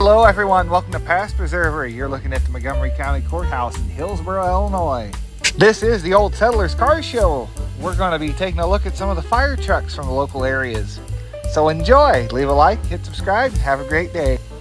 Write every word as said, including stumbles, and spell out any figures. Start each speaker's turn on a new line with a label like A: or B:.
A: Hello everyone, welcome to Past Preserver. You're looking at the Montgomery County Courthouse in Hillsboro, Illinois. This is the Old Settlers Car Show. We're going to be taking a look at some of the fire trucks from the local areas. So enjoy, leave a like, hit subscribe, and have a great day.